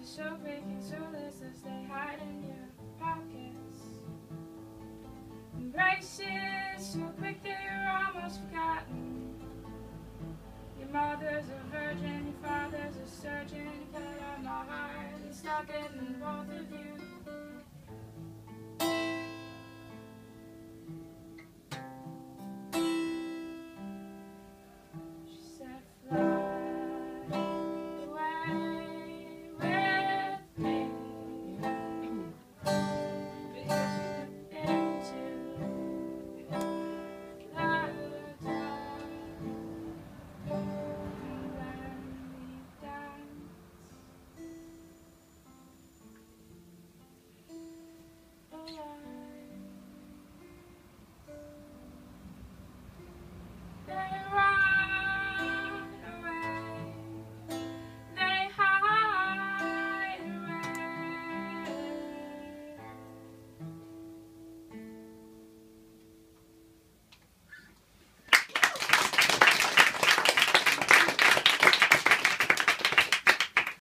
so vacant, so listless, they hide in your pockets. Embraces so quick that you're almost forgotten. Your mother's a virgin, your father's a surgeon. You cut out my heart and stuck it in both of you.